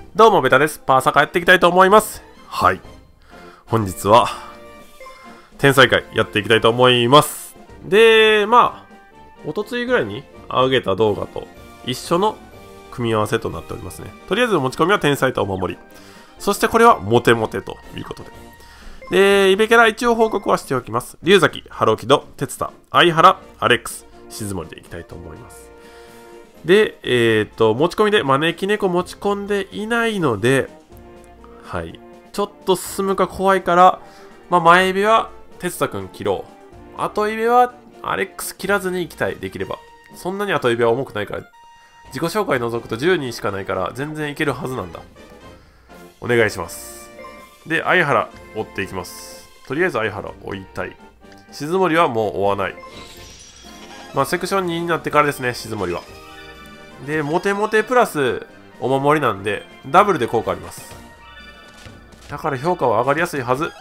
どうもベタです。パーサカやっていきたいと思います。はい。本日は、天才会やっていきたいと思います。で、おとついぐらいに上げた動画と一緒の組み合わせとなっておりますね。とりあえず持ち込みは天才とお守り。そしてこれはモテモテということで。で、イベキャラ一応報告はしておきます。龍崎、ハロキド、テツタ、相原、アレックス、静森でいきたいと思います。で、持ち込みで招き猫持ち込んでいないので、はい。ちょっと進むか怖いから、前指は哲太くん切ろう。後指はアレックス切らずに行きたい。できれば。そんなに後指は重くないから。自己紹介除くと10人しかないから、全然いけるはずなんだ。お願いします。で、相原追っていきます。とりあえず相原追いたい。静森はもう追わない。セクション2になってからですね、静森は。で、モテモテプラスお守りなんで、ダブルで効果あります。だから評価は上がりやすいはず。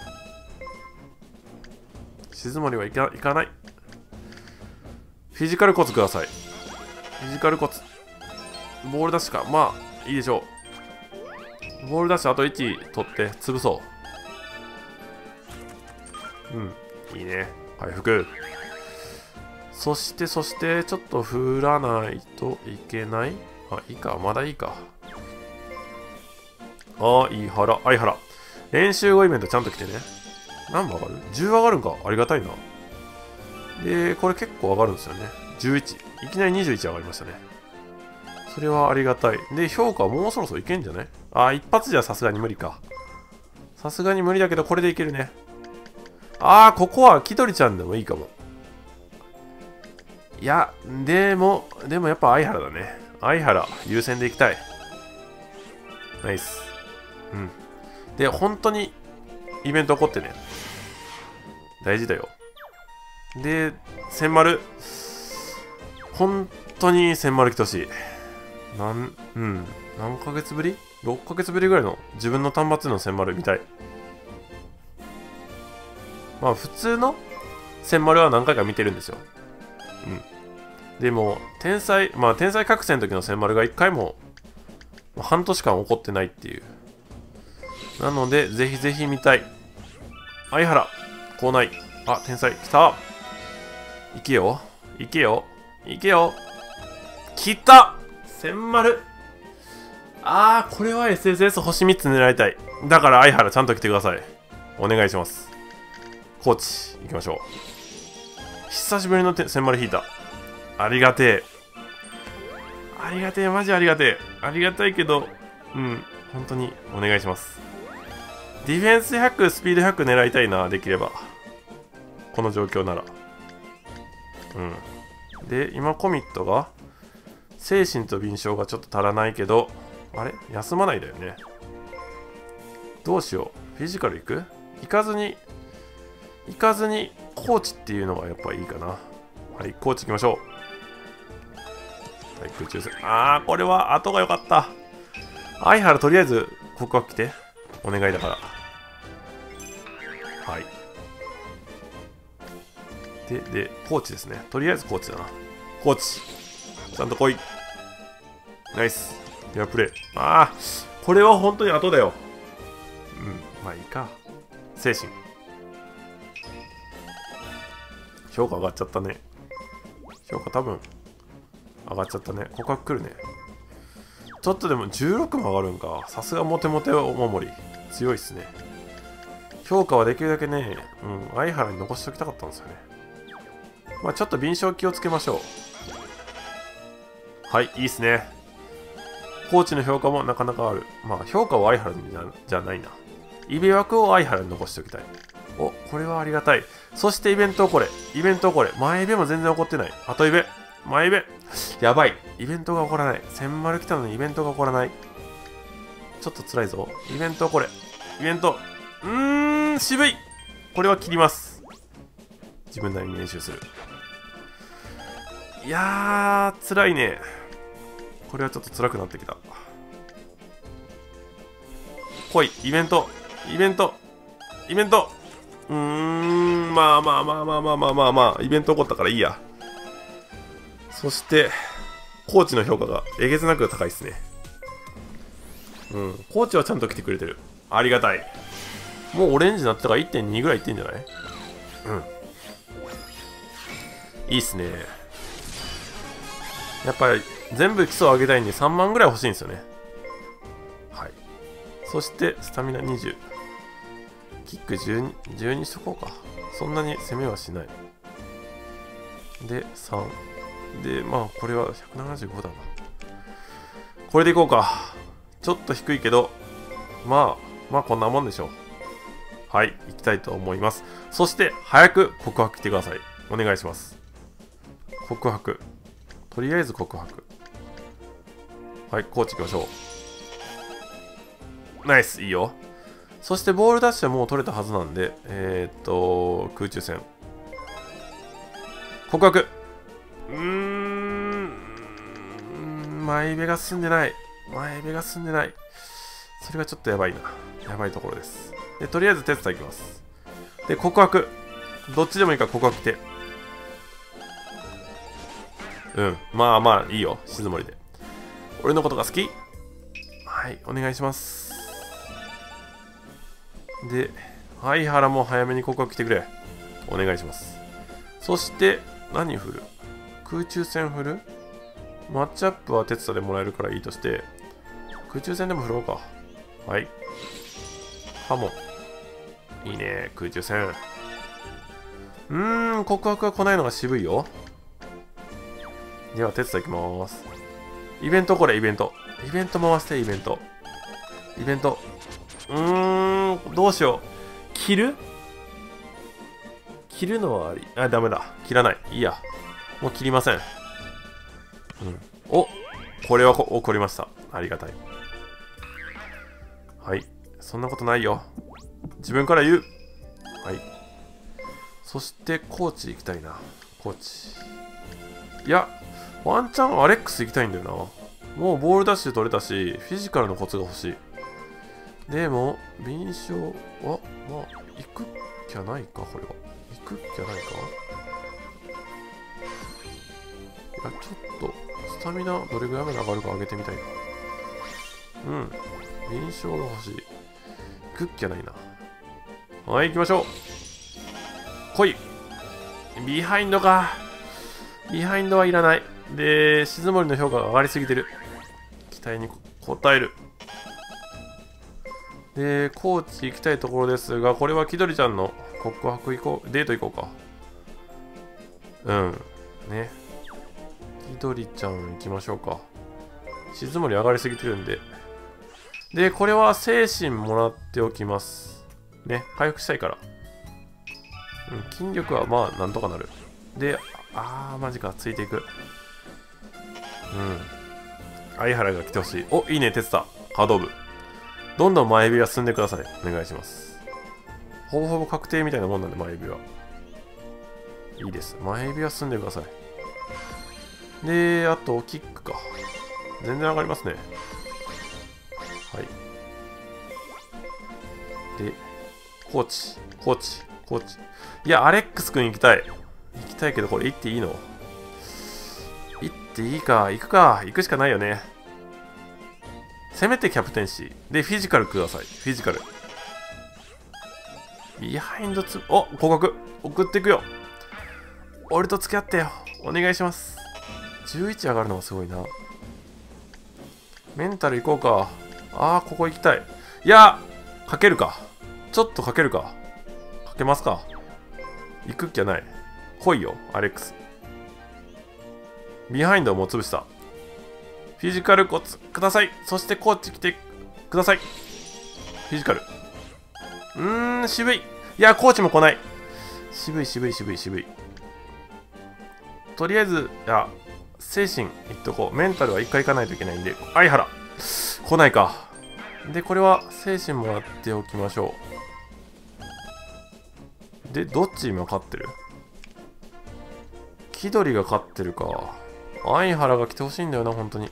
静森はいかない。フィジカルコツください。フィジカルコツ。ボールダッシュか。いいでしょう。ボールダッシュあと1取って潰そう。いいね。回復。そして、ちょっと振らないといけない。いいか。まだいいか。相原。練習後イベントちゃんと来てね。何も上がる ?10 上がるんか。ありがたいな。で、これ結構上がるんですよね。11。いきなり21上がりましたね。それはありがたい。で、評価はもうそろそろいけんじゃない？一発じゃさすがに無理か。さすがに無理だけど、これでいけるね。ここはキトリちゃんでもいいかも。いや、でもやっぱ相原だね。相原、優先でいきたい。ナイス。で、本当にイベント起こってね。大事だよ。で、千丸。本当に千丸来てほしい。何ヶ月ぶり ?6 ヶ月ぶりぐらいの自分の端末での千丸見たい。普通の千丸は何回か見てるんですよ。でも、天才覚醒の時の千丸が1回も半年間起こってないっていう。なので、ぜひぜひ見たい。相原、校内。天才、来た。いけよ。来た千丸。これは SSS 星3つ狙いたい。だから相原ちゃんと来てください。お願いします。コーチ、行きましょう。久しぶりの千丸引いた。ありがてえ。マジありがてえ。ありがたいけど、本当にお願いします。ディフェンス100、スピード100狙いたいな、できれば。この状況なら。で、今コミットが、精神と敏捷がちょっと足らないけど、あれ休まないだよね。どうしよう。フィジカル行く？行かずに、コーチっていうのがやっぱいいかな。はい、コーチ行きましょう。はい、空中戦。これは後が良かった。相原とりあえず告白来て。お願いだから。はい。で、コーチですね。とりあえずコーチだな。コーチ。ちゃんと来い。ナイス。フェアプレイ。これは本当に後だよ。いいか。精神。評価上がっちゃったね。評価多分、上がっちゃったね。告白来るね。ちょっとでも16も上がるんか。さすがモテモテお守り。強いっすね。評価はできるだけね、相原に残しておきたかったんですよね。ちょっと敏捷気をつけましょう。はい、いいっすね。コーチの評価もなかなかある。評価を相原にじゃないな。イベ枠を相原に残しておきたい。これはありがたい。そしてイベントこれ。前イベも全然起こってない。後イベ。前イベ。やばい。イベントが起こらない。千丸来たのにイベントが起こらない。ちょっと辛いぞ。イベント。渋い。これは切ります。自分なりに練習する。いやー、辛いね。これはちょっと辛くなってきた。来い、イベント。イベント起こったからいいや。そして、コーチの評価がえげつなく高いですね。 うん。コーチはちゃんと来てくれてる。ありがたい。もうオレンジになったから 1.2 ぐらいいってんじゃない？うん。いいっすね。やっぱり全部基礎を上げたいんで3万ぐらい欲しいんですよね。はい。そしてスタミナ20。キック 12にしとこうか。そんなに攻めはしない。で、3。で、まあこれは175だな。これでいこうか。ちょっと低いけど、まあこんなもんでしょう。はい、行きたいと思います。そして、早く告白来てください。お願いします。告白。とりあえず告白。はい、コーチ行きましょう。ナイス、いいよ。そして、ボールダッシュはもう取れたはずなんで、空中戦。告白。前目が進んでない。前目が進んでない。それがちょっとやばいな。やばいところです。で、とりあえずテストいきます。で、告白。どっちでもいいから告白来て。うん。まあまあ、いいよ。静森で。俺のことが好き？はい、お願いします。で、相原も早めに告白来てくれ。お願いします。そして、何振る？空中戦振る？マッチアップはテストでもらえるからいいとして、空中戦でも振ろうか。はい。ハモン。いいね、空中戦。告白が来ないのが渋いよ。では、テストいきます。イベントこれ、イベント。イベント回して、イベント。イベント。どうしよう。切る？切るのはあり。あ、ダメだ。切らない。いいや。もう切りません。お、これは起こりました。ありがたい。はい。そんなことないよ。自分から言う。はい。そして、コーチ行きたいな。コーチ。いや、ワンチャンアレックス行きたいんだよな。もうボールダッシュ取れたし、フィジカルのコツが欲しい。でも、敏捷は、まあ、行くっきゃないか、これは。行くっきゃないか。いや、ちょっと、スタミナどれぐらいまで上がるか上げてみたいな。敏捷が欲しい。行くっきゃないな。はい、行きましょう。来い。ビハインドか。ビハインドはいらない。で、静森の評価が上がりすぎてる。期待に応える。で、高知行きたいところですが、これは気取りちゃんの告白行こう。デート行こうか。ね。気取りちゃん行きましょうか。静森上がりすぎてるんで。で、これは精神もらっておきます。ね、回復したいから。筋力はまあ、なんとかなる。で、マジか、ついていく。相原が来てほしい。お、いいね、テツタ。カードオブ。どんどん前指は進んでください。お願いします。ほぼほぼ確定みたいなもんなんで、前指は。いいです。前指は進んでください。で、あと、キックか。全然上がりますね。はい。で、コーチ。いや、アレックス君行きたい。行きたいけど、これ行っていいの？行っていいか。行くか。行くしかないよね。せめてキャプテンシー。で、フィジカルください。フィジカル。ビハインドお、告白。送っていくよ。俺と付き合ってよ。お願いします。11上がるのがすごいな。メンタル行こうか。ここ行きたい。いや、かけるか。ちょっとかけるか。かけますか。行くっきゃない。来いよ、アレックス。ビハインドをもう潰した。フィジカルコツください。そしてコーチ来てください。フィジカル。渋い。いや、コーチも来ない。渋い。とりあえず、精神いっとこう。メンタルは一回行かないといけないんで。相原。来ないか。で、これは精神もらっておきましょう。で、どっち今勝ってる？気取りが勝ってるか。相原が来てほしいんだよな、本当に。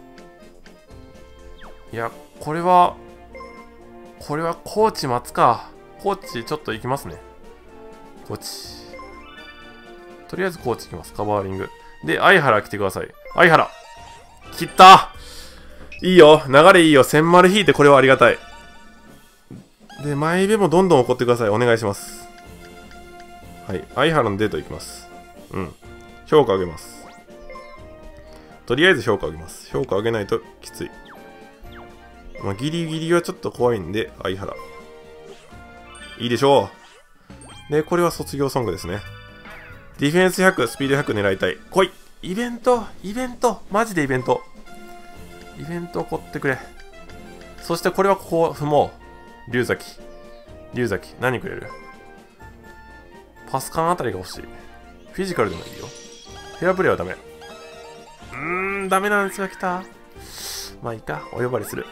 いや、これはコーチ待つか。コーチちょっと行きますね。コーチ。とりあえずコーチ行きます。カバーリング。で、相原来てください。相原来たいいよ。流れいいよ。1000丸引いてこれはありがたい。で、前イベもどんどん怒ってください。お願いします。はい。相原のデート行きます。うん。評価上げます。とりあえず評価上げます。評価上げないときつい。まあ、ギリギリはちょっと怖いんで、相原。いいでしょう。で、これは卒業ソングですね。ディフェンス100、スピード100狙いたい。来い。イベント、マジでイベント。イベント起こってくれ。そしてこれはここ踏もう。龍崎、何くれる？パスカンあたりが欲しい。フィジカルでもいいよ。フェアプレーはダメ。ダメなんですが来た。まあいいか、お呼ばれする。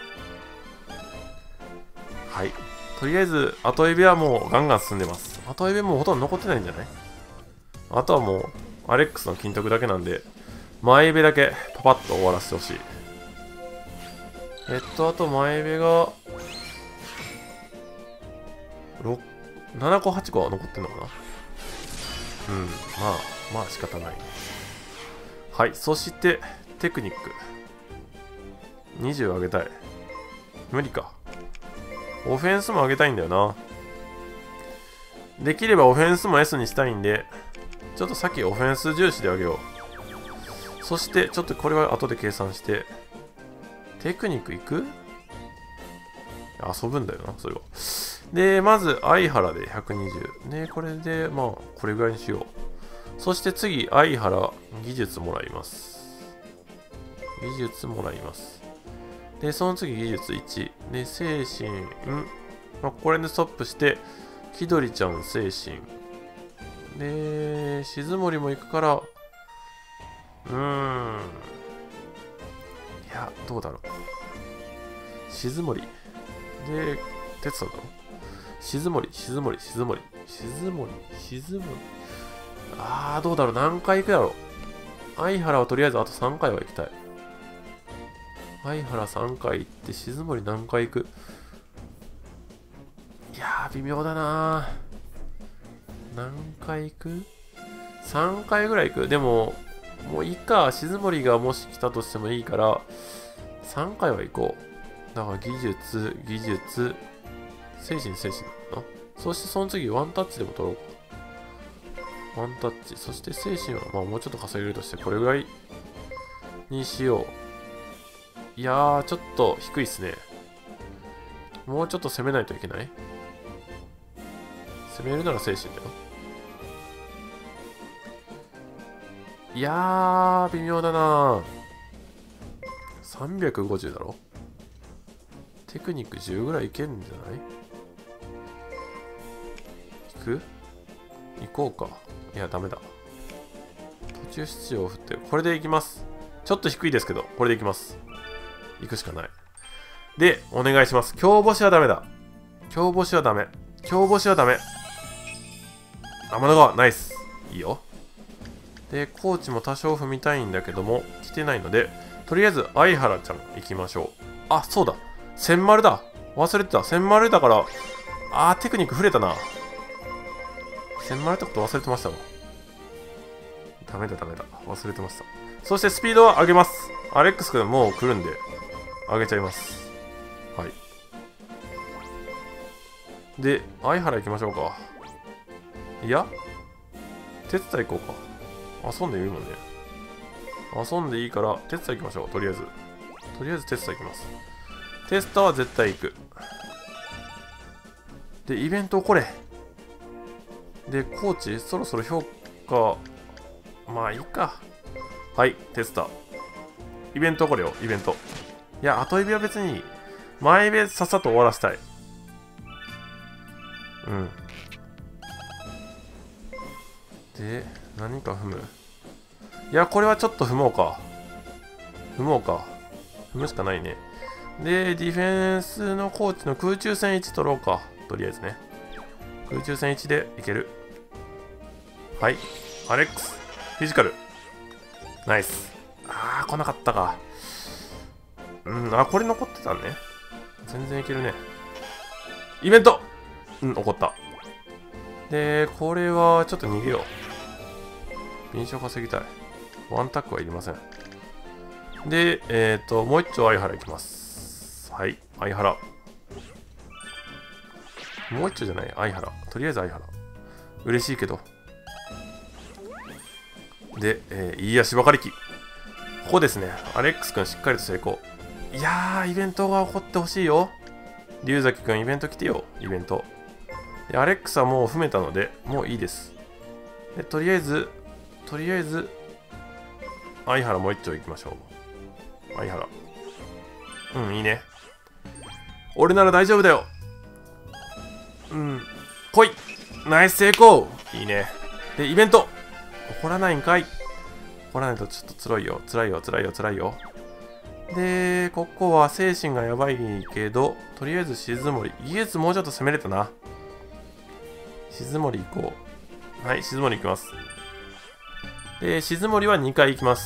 はい。とりあえず、後エビはもうガンガン進んでます。後エビもうほとんど残ってないんじゃない？あとはもう、アレックスの金徳だけなんで、前エビだけパパッと終わらせてほしい。あと前エビが、7個8個は残ってんのかな。まあ仕方ない。はい、そしてテクニック20上げたい。無理か。オフェンスも上げたいんだよな。できればオフェンスも S にしたいんで、ちょっとさっきオフェンス重視で上げよう。そしてちょっとこれは後で計算して、テクニックいく？遊ぶんだよな、それは。で、まず、相原で120。で、これで、まあ、これぐらいにしよう。そして次、相原、技術もらいます。で、その次、技術1。で、精神、まあ、これでストップして、気取ちゃん、精神。で、静森も行くから、いや、どうだろう。静森。で、哲さんだろ。静森。どうだろう。何回行くだろう。相原はとりあえずあと3回は行きたい。相原3回行って、静森何回行く？いやー、微妙だなー。何回行く？ 3 回ぐらい行く。でも、もういいか。静森がもし来たとしてもいいから、3回は行こう。だから技術、精神だな。そしてその次、ワンタッチでも取ろうか。ワンタッチ。そして精神は、まあもうちょっと稼げるとして、これぐらいにしよう。いやー、ちょっと低いっすね。もうちょっと攻めないといけない？攻めるなら精神だよ。いやー、微妙だなー。350だろ？テクニック10ぐらいいけんじゃない？行こうか。いや、ダメだ。途中出場を振ってる。これで行きます。ちょっと低いですけど、これで行きます。行くしかない。で、お願いします。強星はダメだ。強星はダメ。天の川、ナイス。いいよ。で、コーチも多少踏みたいんだけども、来てないので、とりあえず、相原ちゃん行きましょう。あ、そうだ。千丸だ。忘れてた。千丸だから、テクニック触れたな。千丸ってこと忘れてましたわ。ダメだ。忘れてました。そしてスピードは上げます。アレックス君もう来るんで、上げちゃいます。はい。で、相原行きましょうか。いや、手伝い行こうか。遊んでいいもんね。遊んでいいから、手伝い行きましょう。とりあえず手伝い行きます。テスタは絶対行く。で、イベントこれ。で、コーチ、そろそろ評価、まあいいか。はい、テスタ。イベントこれよ、イベント。いや、後指は別に、前指さっさと終わらせたい。で、何か踏む。いや、これはちょっと踏もうか。踏むしかないね。で、ディフェンスのコーチの空中戦1取ろうか。とりあえずね。空中戦1でいける。はい。アレックス。フィジカル。ナイス。来なかったか。これ残ってたね。全然いけるね。イベント！起こった。で、これはちょっと逃げよう。印象稼ぎたい。ワンタックはいりません。 で、もう一丁相原いきます。はい、相原。もう一丁じゃない、相原。とりあえず相原。嬉しいけど。で、いい足ばかりき。ここですね。アレックスくんしっかりと成功。いやー、イベントが起こってほしいよ。龍崎くん、イベント来てよ、イベント。で、アレックスはもう踏めたので、もういいです。で、とりあえず、相原もう一丁行きましょう。相原。うん、いいね。俺なら大丈夫だよ。うん、来い。ナイス成功。いいね。で、イベント。怒らないんかい。怒らないとちょっと辛いよ。辛いよ。で、ここは精神がやばいけど、とりあえず静森。イエスもうちょっと攻めれたな。静森行こう。はい、静森行きます。で、静森は2回行きます。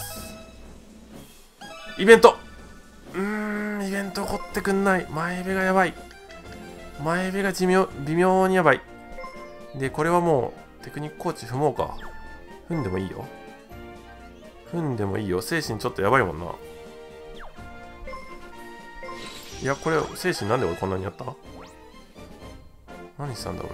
イベント。イベント起こってくんない。前辺がやばい。前辺が微妙にやばい。で、これはもう、テクニックコーチ踏もうか。踏んでもいいよ。精神ちょっとやばいもんな。いや、これ、精神なんで俺こんなにやった？何したんだ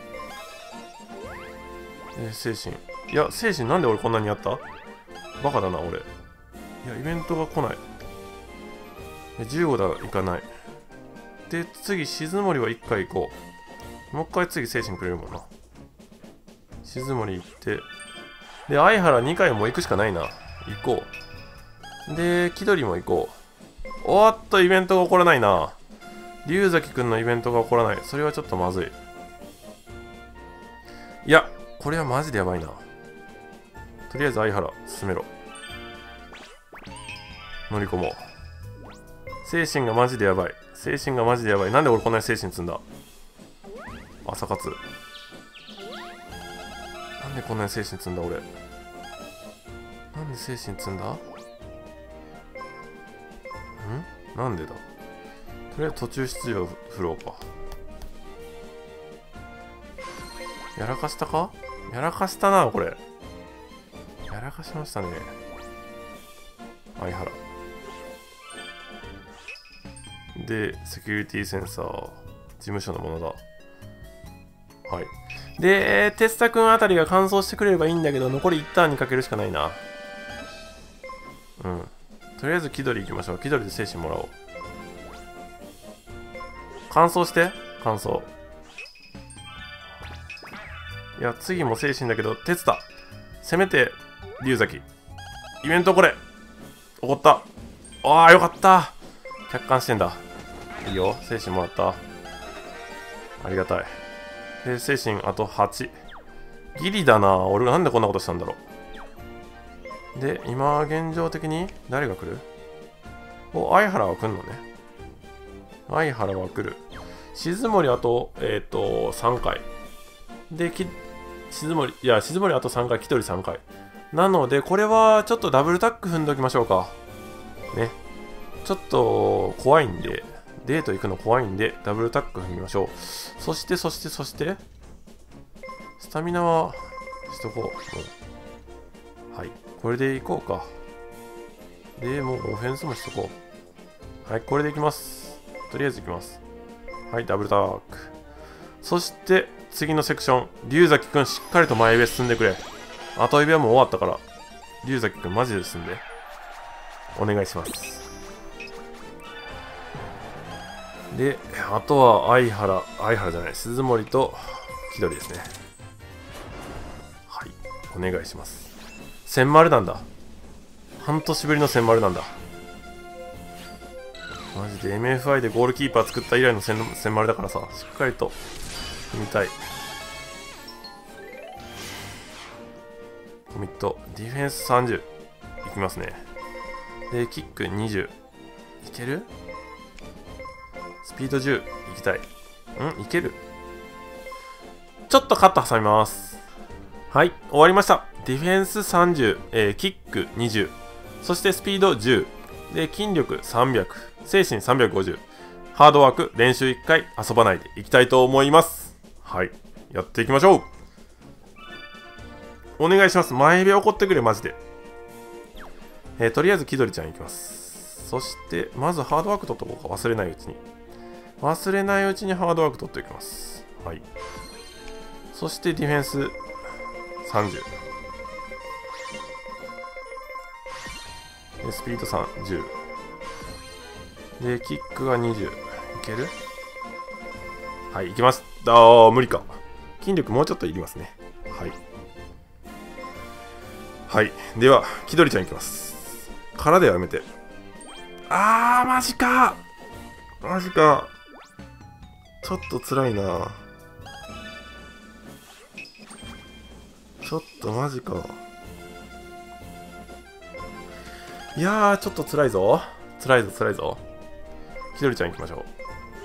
俺。精神。いや、精神なんで俺こんなにやった？バカだな、俺。いや、イベントが来ない。15だ、行かない。で、次、静森は1回行こう。もう1回次、精神くれるもんな。静森行って。で、相原2回も行くしかないな。行こう。で、気取りも行こう。おっと、イベントが起こらないな。龍崎くんのイベントが起こらない。それはちょっとまずい。いや、これはマジでやばいな。とりあえず相原、進めろ。乗り込もう。精神がマジでやばい。なんで俺こんなに精神積んだ？朝活。なんでこんなに精神積んだ俺。なんで精神積んだ？なんでだ？とりあえず途中出場振ろうか。やらかしたか？やらかしたな、これ。やらかしましたね。相原。で、セキュリティセンサー、事務所のものだ。はい。で、テスタ君あたりが完走してくれればいいんだけど、残り1ターンにかけるしかないな。とりあえず気取り行きましょう。気取りで精神もらおう。完走して。完走。いや、次も精神だけど、鉄だ。せめて、龍崎。イベントこれ。怒った。ああ、よかった。客観してんだ。いいよ。精神もらった。ありがたい。で、精神あと8。ギリだな。俺がなんでこんなことしたんだろう。で、今、現状的に誰が来る？相原は来んのね。相原は来る。静森あと、3回。で、静森あと3回、気取り3回。なので、これはちょっとダブルタック踏んでおきましょうか。ね。ちょっと怖いんで、デート行くの怖いんで、ダブルタック踏みましょう。そして、スタミナはしとこう。はい。これで行こうか。で、もうオフェンスもしとこう。はい、これで行きます。とりあえず行きます。はい、ダブルタック。そして、次のセクション。龍崎くん、しっかりと前上進んでくれ。後指はもう終わったから。龍崎くん、マジで進んで。お願いします。で、あとは相原じゃない、鈴森と気取りですね。はい、お願いします。千丸なんだ。半年ぶりの千丸なんだ。マジで MFI でゴールキーパー作った以来の千丸だからさ、しっかりと見たい。コミット、ディフェンス30。いきますね。で、キック20。いける？スピード10。いきたい。いける？ちょっとカット挟みます。はい、終わりました。ディフェンス30、キック20。そしてスピード10。で、筋力300。精神350。ハードワーク、練習1回遊ばないでいきたいと思います。はい、やっていきましょう。お願いします。前辺怒ってくれ、マジで。 とりあえず気取りちゃんいきます。そして、まずハードワーク取っとこうか。忘れないうちに。忘れないうちにハードワーク取っておきます。はい。そしてディフェンス30。で、スピード3、10。で、キックが20。いける？はい、いきます。無理か。筋力もうちょっといりますね。はい。はい。では、気取りちゃんいきます。からではやめて。マジか。マジか。ちょっと辛いな。ちょっとマジか。いやー、ちょっと辛いぞ。辛いぞ、辛いぞ。気取りちゃん行きましょ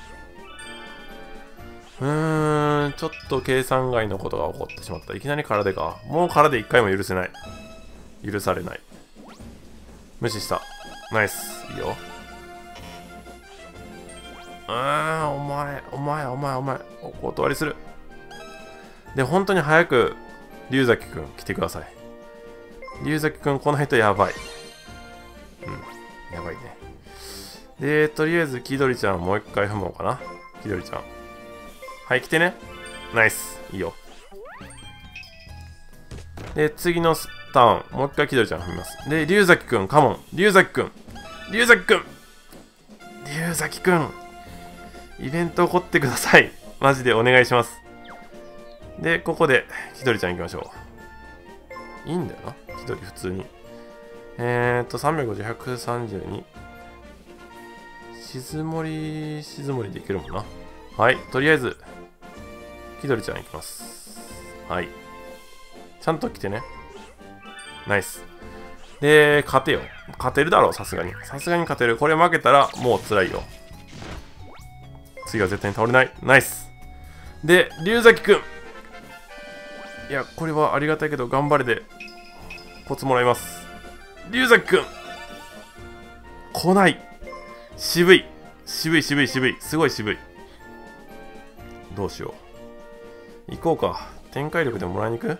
う。ちょっと計算外のことが起こってしまった。いきなり空でか。もう空で一回も許せない。許されない。無視した。ナイス。いいよ。お前。お断りする。で、本当に早く、龍崎くん来てください。龍崎くん、この人やばい。やばいね。で、とりあえず、気取りちゃんもう一回踏もうかな。気取りちゃん。はい、来てね。ナイス。いいよ。で、次のターン、もう一回気取りちゃん踏みます。で、龍崎くん、カモン。龍崎くん。イベント起こってください。マジでお願いします。で、ここで、気取りちゃん行きましょう。いいんだよな。気取り普通に。350、132。静森でいけるもんな。はい、とりあえず、気取りちゃん行きます。はい。ちゃんと来てね。ナイス。で、勝てよ。勝てるだろう、さすがに。さすがに勝てる。これ負けたら、もう辛いよ。次は絶対に倒れない。ナイス。で、龍崎くん。いや、これはありがたいけど、頑張れで、コツもらいます。龍崎くん。来ない。渋い。すごい渋い。どうしよう。行こうか。展開力でもらいに行く？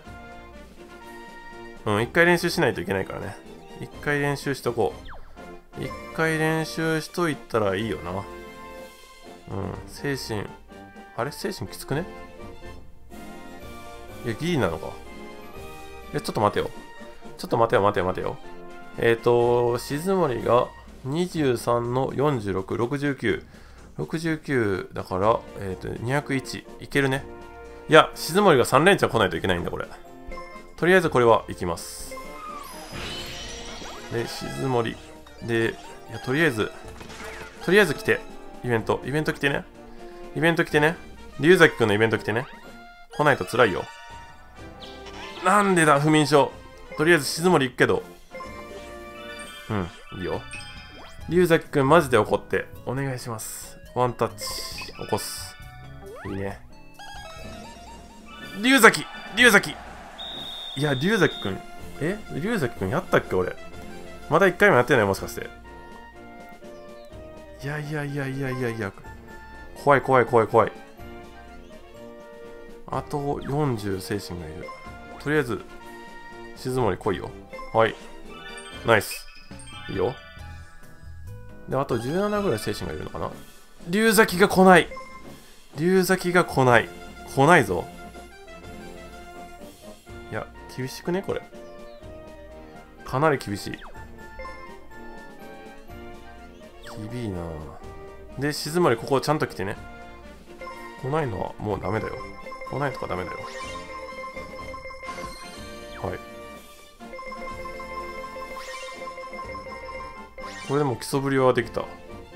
一回練習しないといけないからね。一回練習しとこう。一回練習しといたらいいよな。精神。あれ精神きつくね？いや、ギリなのか。ちょっと待てよ。待てよ。静森が23の46、69。69だから、201。いけるね。いや、静森が3連チャン来ないといけないんだ、これ。とりあえずこれはいきます。で、静森。で、いや、とりあえず来て。イベント来てね。龍崎くんのイベント来てね。来ないと辛いよ。なんでだ、不眠症。とりあえず静森行くけど。いいよ。龍崎くんマジで怒って。お願いします。ワンタッチ。起こす。いいね。龍崎いや、龍崎くん。龍崎くんやったっけ俺。まだ1回もやってないもしかして。いや。怖い。あと40精神がいる。とりあえず、静森来いよ。はい。ナイス。いいよ。で、あと17ぐらい精神がいるのかな。龍崎が来ない。来ないぞ。いや、厳しくねこれ。かなり厳しい。厳いな。で、静まりここちゃんと来てね。来ないのはもうダメだよ。来ないとかダメだよ。はい。これでも基礎ぶりはできた。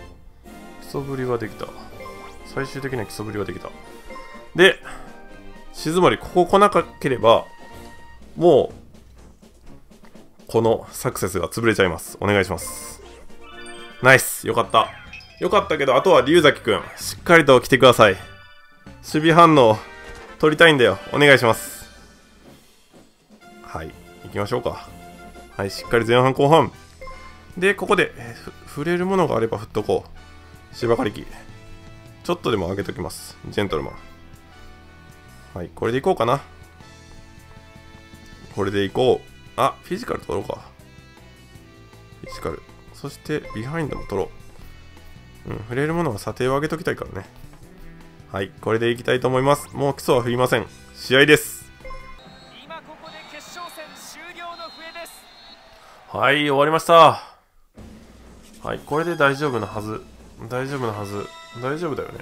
最終的には基礎ぶりはできた。で、静まりここ来なければ、もう、このサクセスが潰れちゃいます。お願いします。ナイス。よかった。よかったけど、あとは龍崎くん、しっかりと来てください。守備反応、取りたいんだよ。お願いします。はい。行きましょうか。はい。しっかり前半後半。で、ここで、触れるものがあれば振っとこう。芝刈り機。ちょっとでも上げときます。ジェントルマン。はい。これでいこうかな。これでいこう。あ、フィジカル取ろうか。 フィジカル。そしてビハインドも取ろう。触れるものは査定を上げときたいからね。はい、これでいきたいと思います。もう基礎は振りません。試合です。 今ここで決勝戦終了の笛です。 はい、終わりました。はい、これで大丈夫なはず。大丈夫なはず。大丈夫だよね。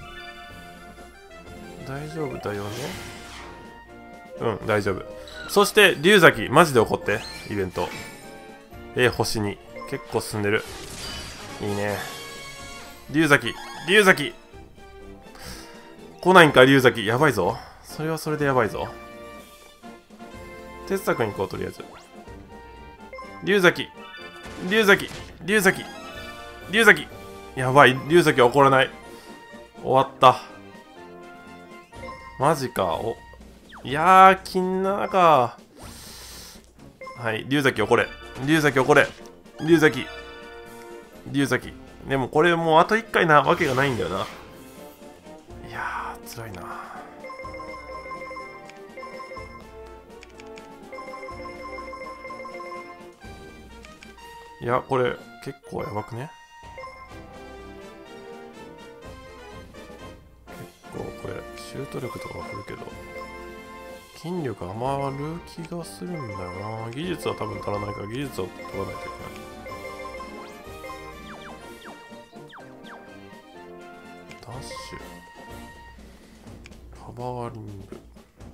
大丈夫だよね。大丈夫。そして、龍崎、マジで怒って、イベント。星2。結構進んでる。いいね。龍崎、龍崎来ないんか、龍崎。やばいぞ。それはそれでやばいぞ。哲太君行こう、とりあえず。龍崎、龍崎、龍崎、龍崎。やばい、龍崎は怒らない。終わった。マジか。いやー、金7か。はい、龍崎怒れ。龍崎怒れ。龍崎。龍崎。でもこれもうあと1回なわけがないんだよな。いやー、辛いな。いや、これ結構やばくね。結構これシュート力とかは振るけど筋力余る気がするんだよな。技術は多分足らないから技術を取らないといけない。ダッシュ、カバーリング、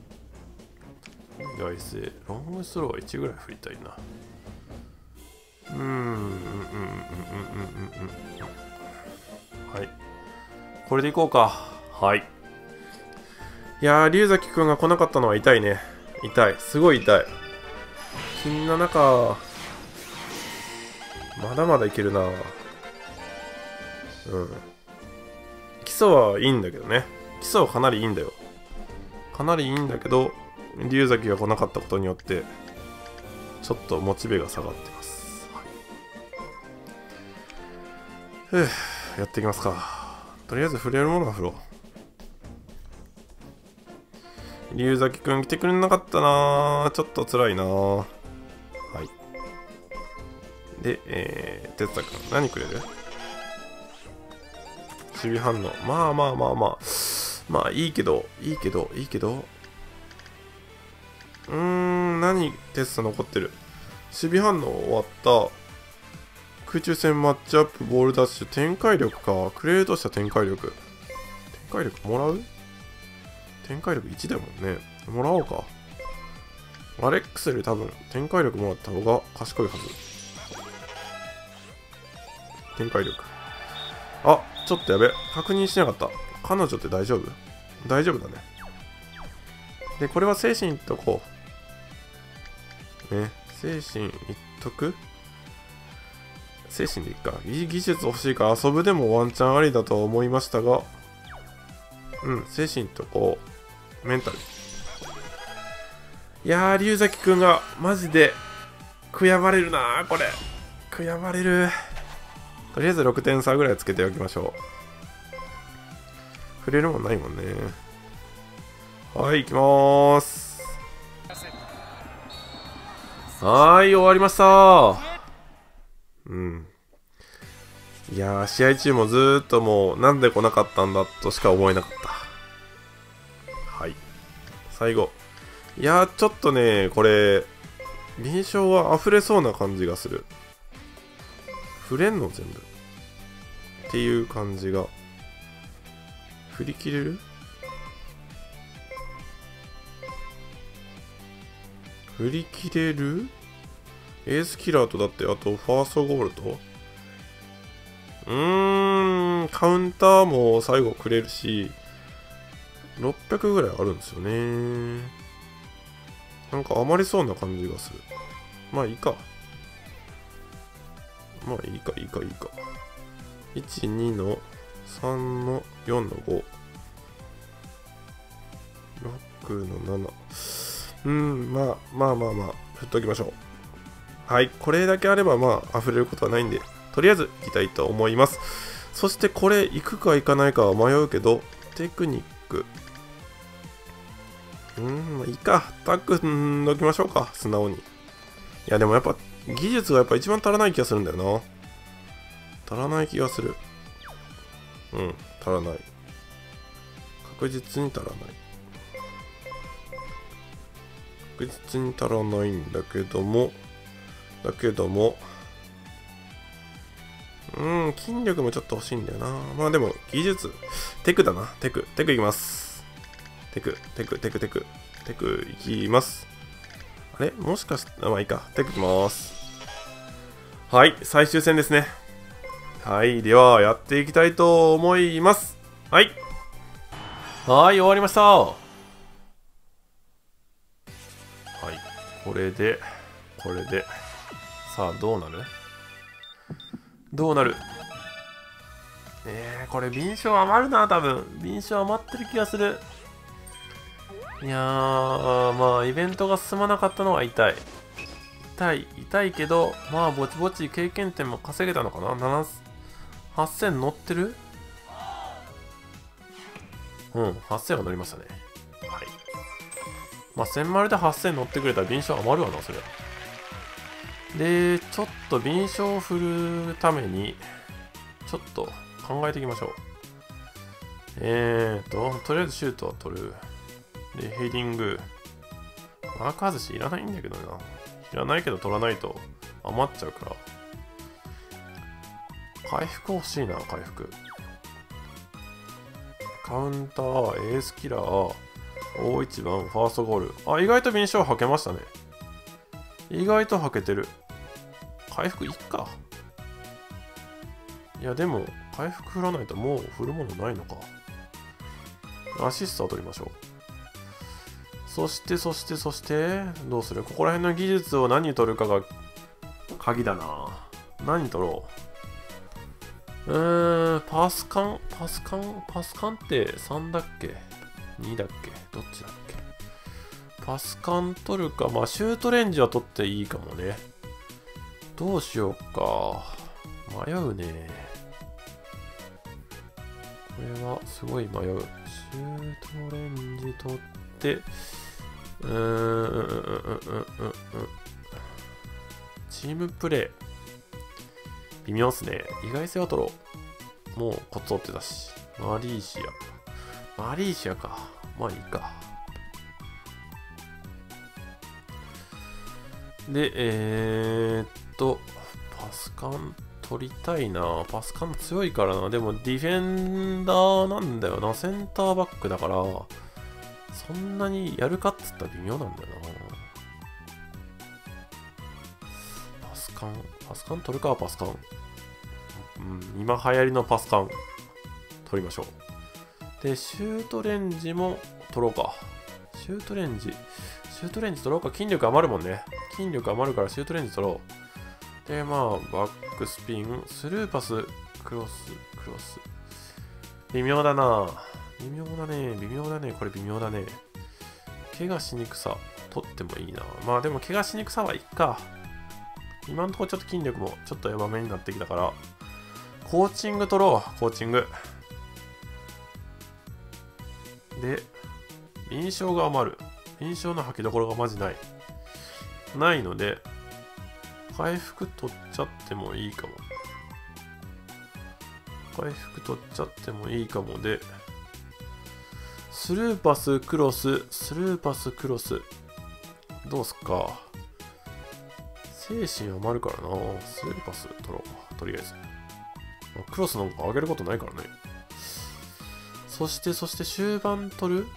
意外性、ロングスローは1ぐらい振りたいな。はい、これでいこうか。はい。いやー、龍崎くんが来なかったのは痛いね。痛い、すごい痛い。金7か。まだまだいけるな。基礎はいいんだけどね。基礎はかなりいいんだよ。かなりいいんだけど、龍崎が来なかったことによってちょっとモチベが下がってます。はい、やっていきますか。とりあえず触れるものは振ろう。龍崎くん来てくれなかったなー。ちょっと辛いなー。はい。で、哲太くん何くれる？守備反応。まあまあまあまあ。まあいいけど、いいけど、いいけど。何テスト残ってる？守備反応終わった。空中戦マッチアップ、ボールダッシュ、展開力か。クレートした展開力。展開力もらう？展開力1だもんね。もらおうか。アレックスより多分展開力もらった方が賢いはず。展開力。あ、ちょっとやべ。確認しなかった。彼女って大丈夫？大丈夫だね。で、これは精神いっとこう。ね。精神いっとく？精神でいっか。技術欲しいから遊ぶでもワンチャンありだとは思いましたが。精神とこう。メンタル。いやー、龍崎くんがマジで悔やまれるなー、これ。悔やまれる。とりあえず6点差ぐらいつけておきましょう。触れるもんないもんね。はい、行きまーす。はい、終わりましたー。いやー、試合中もずーっともう、なんで来なかったんだとしか思えなかった。はい。最後。いやー、ちょっとね、これ、臨床は溢れそうな感じがする。触れんの全部。っていう感じが。振り切れる？振り切れる？エースキラーとだってあとファーストゴールド？カウンターも最後くれるし、600ぐらいあるんですよね。なんか余りそうな感じがする。まあいいか。まあいいか、いいか、いいか。1、2の3の4の5。6の7。まあ、振っときましょう。はい、これだけあればまあ、溢れることはないんで、とりあえずいきたいと思います。そしてこれ、行くか行かないかは迷うけど、テクニック。まあいいか。タックんどきましょうか、素直に。いや、でもやっぱ、 技術がやっぱ一番足らない気がするんだよな。足らない気がする。足らない。確実に足らない。確実に足らないんだけども、筋力もちょっと欲しいんだよな。まあでも、技術、テクだな。テクいきます。テクいきます。あれもしかして、まあいいか。テクいきます。はい、最終戦ですね。はい、では、やっていきたいと思います。はい。はい、終わりました。はい、これで、さあ、どうなる？これ、敏捷余るな、多分。敏捷余ってる気がする。いやー、まあ、イベントが進まなかったのは痛いけど、まあ、ぼちぼち経験点も稼げたのかな。8000乗ってる？8000は乗りましたね。はい。まあ、1000丸で8000乗ってくれたら敏捷余るわな、それ。で、ちょっと敏捷を振るために、ちょっと考えていきましょう。とりあえずシュートは取る。で、ヘディング。マーク外しいらないんだけどな。いらないけど取らないと余っちゃうから。回復欲しいな、回復。カウンター、エースキラー、大一番、ファーストゴール。あ、意外と敏捷はけましたね。意外とはけてる。回復いっか。いや、でも、回復振らないともう振るものないのか。アシストを取りましょう。そして、どうする？ここら辺の技術を何に取るかが鍵だな。何取ろう？パスカンって3だっけ ?2 だっけどっちだっけ？パスカン取るか、まあシュートレンジは取っていいかもね。どうしようか。迷うね。これはすごい迷う。シュートレンジ取って、チームプレイ。微妙っすね。意外性は取ろう。もうコツ取ってたし。マリーシアか。まあいいか。で、パスカン取りたいな。パスカン強いからな。でもディフェンダーなんだよな。センターバックだから、そんなにやるかっつったら微妙なんだよな。パスカン取るか、パスカン。今流行りのパスカン取りましょう。で、シュートレンジも取ろうか。シュートレンジ取ろうか。筋力余るもんね。筋力余るからシュートレンジ取ろう。で、まあ、バックスピン、スルーパス、クロス。微妙だな。微妙だね。これ微妙だね。怪我しにくさ、取ってもいいな。まあでも怪我しにくさはいっか。今のところちょっと筋力もちょっとヤバめになってきたから、コーチング取ろう。コーチング。で、敏捷が余る。敏捷の吐きどころがマジない。ないので、回復取っちゃってもいいかも。で、スルーパスクロス。どうすっか。精神余るからな。スルーパス取ろうか。とりあえず。クロスなんか上げることないからね。そして終盤取って、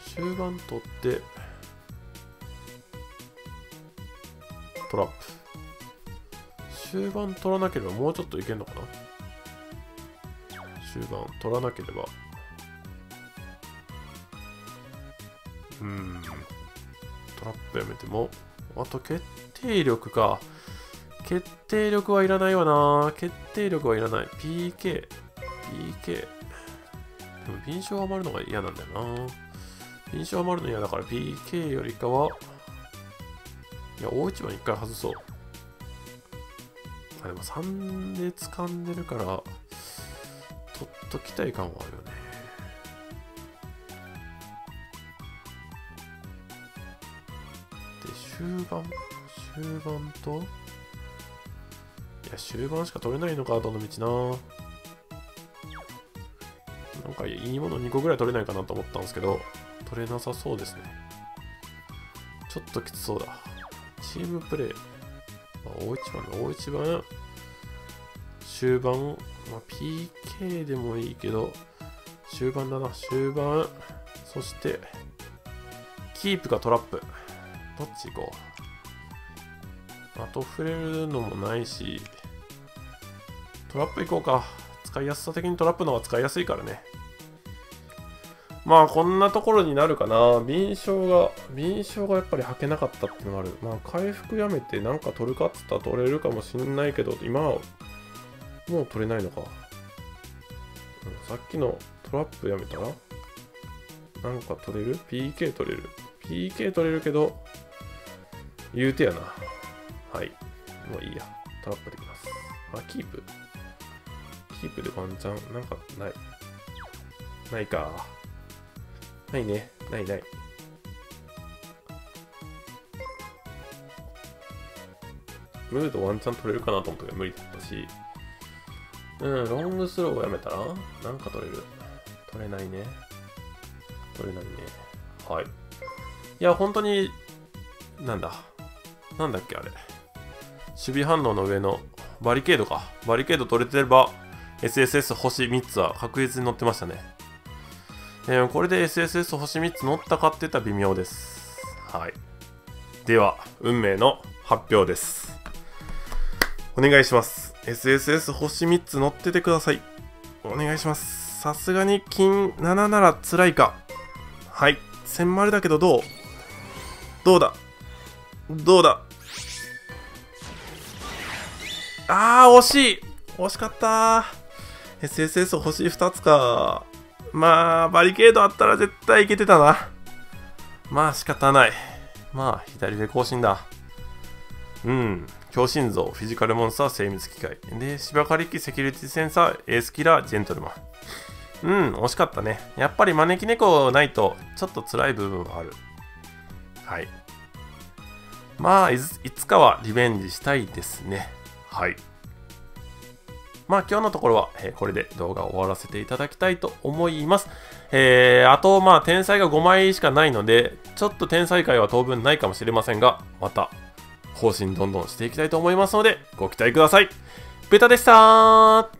トラップ。終盤取らなければもうちょっといけんのかな。終盤取らなければ。トラップやめても。あと決定力か。決定力はいらないわな。PK。でも、敏捷余るのが嫌なんだよな。敏捷余るの嫌だから PK よりかは、いや、大一番一回外そう。でも3で掴んでるから、取っときたい感はあるよね。で、終盤と、 や、終盤しか取れないのか、どの道な。なんかいいもの2個ぐらい取れないかなと思ったんですけど、取れなさそうですね。ちょっときつそうだ。チームプレイ。大一番。終盤。PK でもいいけど、終盤だな。終盤。そして、キープかトラップ。どっち行こう。あと触れるのもないし、トラップ行こうか。使いやすさ的にトラップの方が使いやすいからね。まあこんなところになるかな。敏捷がやっぱり履けなかったっていうのがある。まあ回復やめてなんか取るかっつったら取れるかもしんないけど、今はもう取れないのか。さっきのトラップやめたらなんか取れる？ PK 取れる。PK 取れるけど、言うてやな。はい。もういいや。トラップできます。キープ。キープでワンチャン、なんかない。ないか。ないね。ない。ムードワンチャン取れるかなと思ったけど無理だったし。ロングスローをやめたらなんか取れる。取れないね。はい。いや、本当に、なんだっけあれ。守備反応の上のバリケードか。バリケード取れてれば、SSS 星3つは確実に乗ってましたね。これで SSS 星3つ乗ったかって言ったら微妙です。はい。では、運命の発表です。お願いします。SSS 星3つ乗っててください。お願いします。さすがに金7なら辛いか。はい。1000丸だけどどうだ惜しかったー。SSS 星2つか。まあ、バリケードあったら絶対いけてたな。まあ、仕方ない。まあ、左で更新だ。強心臓、フィジカルモンスター、精密機械。で、芝刈り機、セキュリティセンサー、エースキラー、ジェントルマン。惜しかったね。やっぱり招き猫ないと、ちょっと辛い部分はある。はい。まあ、いつかはリベンジしたいですね。はい。まあ今日のところは、これで動画を終わらせていただきたいと思います。あとまあ天才が5枚しかないので、ちょっと天才界は当分ないかもしれませんが、また更新どんどんしていきたいと思いますので、ご期待ください。ベタでしたー。